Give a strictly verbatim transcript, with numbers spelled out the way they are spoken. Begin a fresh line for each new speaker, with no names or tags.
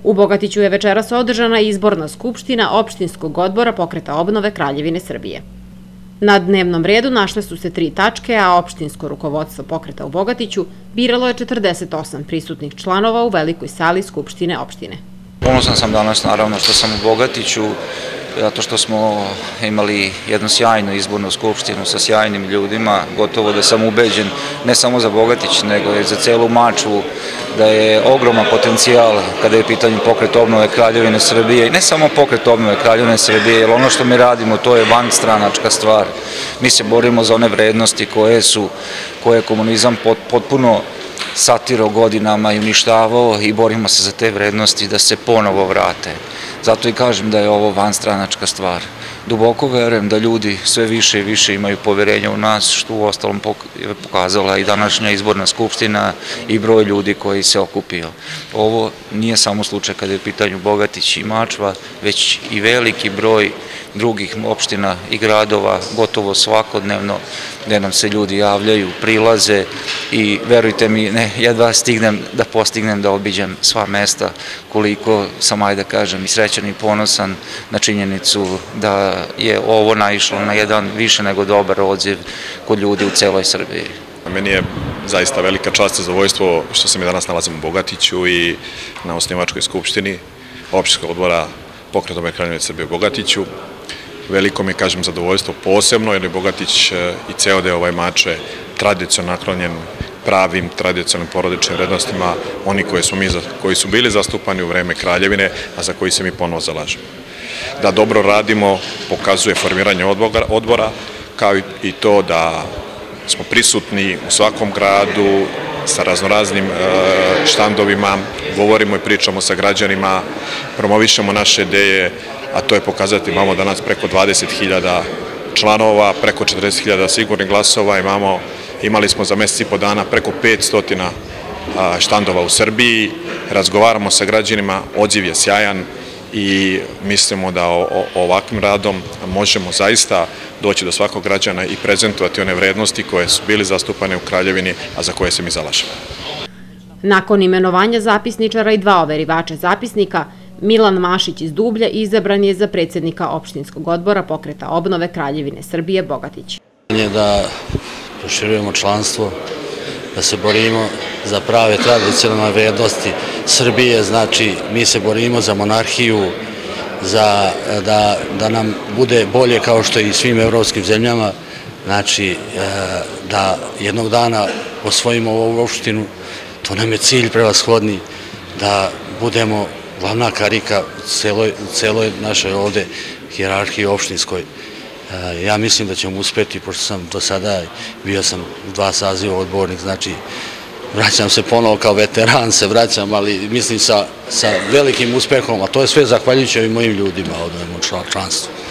U Bogatiću je večeras održana izborna skupština opštinskog odbora Pokreta obnove Kraljevine Srbije. Na dnevnom redu našle su se tri tačke, a opštinsko rukovodstvo Pokreta u Bogatiću biralo je četrdeset osam prisutnih članova u velikoj sali Skupštine opštine.
Ponosan sam danas, naravno, što sam u Bogatiću, zato što smo imali jednu sjajnu izbornu skupštinu sa sjajnim ljudima. Gotovo da sam ubeđen, ne samo za Bogatić, nego i za celu Mačvu, da je ogroman potencijal kada je pitanje Pokret obnove Kraljevine Srbije. I ne samo Pokret obnove Kraljevine Srbije, jer ono što mi radimo, to je vanstranačka stvar. Mi se borimo za one vrednosti koje su, koje je komunizam potpuno satirao godinama i uništavao, i borimo se za te vrednosti da se ponovo vrate. Zato i kažem da je ovo vanstranačka stvar. Duboko verujem da ljudi sve više i više imaju poverenja u nas, što u ostalom je pokazala i današnja izborna skupština i broj ljudi koji se okupio. Ovo nije samo slučaj kada je u pitanju Bogatić i Mačva, već i veliki broj drugih opština i gradova, gotovo svakodnevno, gde nam se ljudi javljaju, prilaze, i verujte mi, ne, jedva stignem da postignem da obiđem sva mesta, koliko sam, ajde da kažem, i srećan i ponosan na činjenicu da je ovo naišlo na jedan više nego dobar odziv kod ljudi u celoj Srbiji.
Meni je zaista velika čast i zadovoljstvo što se mi danas nalazim u Bogatiću i na osnivačkoj skupštini opštinskog odbora Pokreta obnove Kraljevine Srbije u Bogatiću. Veliko mi, kažem, zadovoljstvo posebno, jer je Bogatić i ceo deo ovaj Mačve tradicionalno naklonjen pravim, tradicionalnim porodičnim vrednostima, oni koji su, mi, koji su bili zastupani u vreme Kraljevine, a za koji se mi ponovo zalažemo. Da dobro radimo pokazuje formiranje odbora, kao i to da smo prisutni u svakom gradu sa raznoraznim štandovima, govorimo i pričamo sa građanima, promovišemo naše ideje, a to je pokazati, imamo danas preko dvadeset hiljada članova, preko četrdeset hiljada sigurnih glasova, imamo, imali smo za mesec i po dana preko petsto štandova u Srbiji, razgovaramo sa građanima, odziv je sjajan i mislimo da ovakvim radom možemo zaista doći do svakog građana i prezentovati one vrednosti koje su bili zastupane u Kraljevini, a za koje se mi zalažemo.
Nakon imenovanja zapisničara i dva overivača zapisnika, Milan Mašić iz Dublja izabran je za predsjednika opštinskog odbora Pokreta obnove Kraljevine Srbije Bogatić.
Da proširujemo članstvo, da se borimo za prave tradicionalne vrednosti Srbije, znači mi se borimo za monarhiju, da nam bude bolje kao što je i svim evropskim zemljama, znači da jednog dana osvojimo ovu opštinu, to nam je cilj prevashodni, da budemo glavna karika u celoj našoj ovde hijerarhiji opštinskoj. Ja mislim da ćemo uspeti, pošto sam do sada, bio sam u dva saziva odbornik, znači vraćam se ponovo kao veteran, se vraćam, ali mislim sa velikim uspehom, a to je sve zahvaljujući ovim mojim ljudima, ovdje u članstvu.